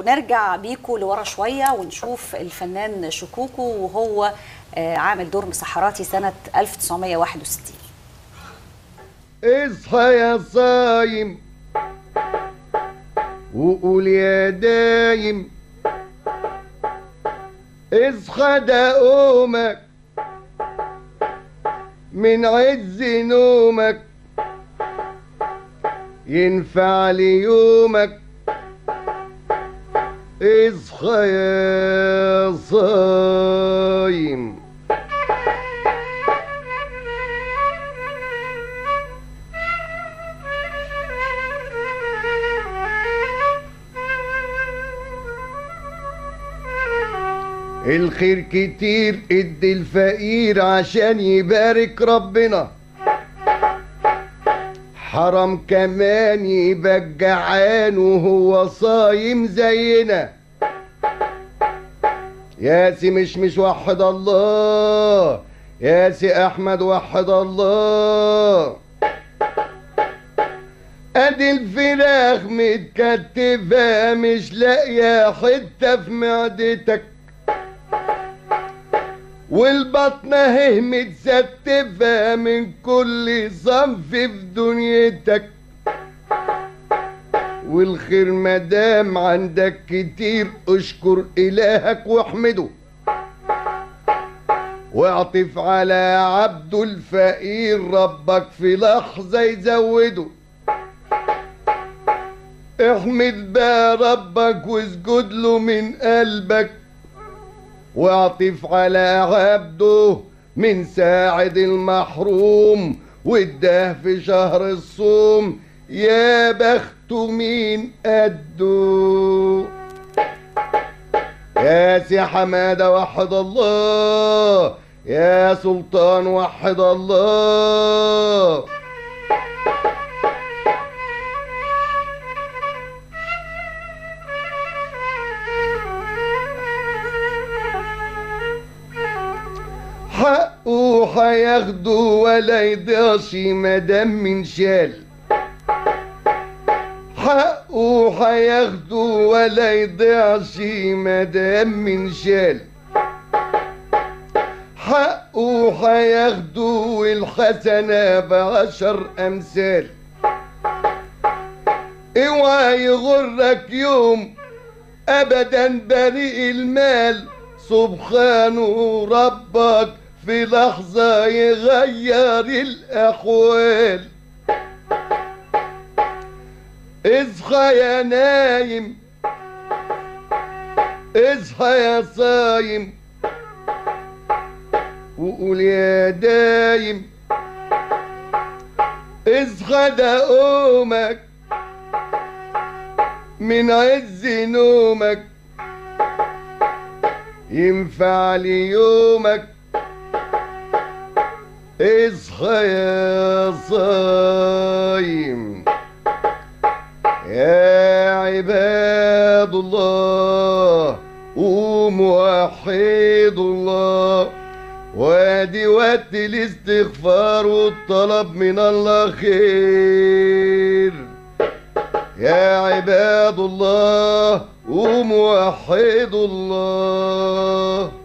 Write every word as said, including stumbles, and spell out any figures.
نرجع بيكو لورا شويه ونشوف الفنان شكوكو وهو عامل دور مسحراتي سنه ألف وتسعمية وواحد وستين. اصحى يا صايم وقول يا دايم، اصحى ده قومك من عز نومك، ينفع ليومك، اصحى يا صايم. الخير كتير ادي الفقير عشان يبارك ربنا، حرام كمان يبقى جعان وهو صايم زينا. يا سي مش مش وحد الله، يا سي احمد وحد الله. ادي الفراخ متكتفه مش لاقيه حته في معدتك، والبطن اهي متستفة من كل صنف في دنيتك. والخير مدام عندك كتير اشكر الهك واحمده، واعطف على عبده الفقير ربك في لحظة يزوده. احمد بقى ربك واسجد له من قلبك، واعطف على عبده من ساعد المحروم واداه في شهر الصوم. يا بخته مين قده. يا سي حماده وحد الله، يا سلطان وحد الله. حقه هياخده ولا يضيعش مدام من شال، حقه هياخده ولا يضيعش مدام من شال، حقه هياخده والحسنة بعشر أمثال. اوعى يغرك يوم أبدا بريء المال، سبحانه ربك في لحظة يغير الأحوال. اصحى يا نايم، اصحى يا صايم، وقول يا دايم، اصحى ده قومك من عز نومك، ينفع ليومك، اصحى يا صايم. يا عباد الله قوموا وحدوا الله، وادي وقت الاستغفار والطلب من الله خير. يا عباد الله قوموا وحدوا الله.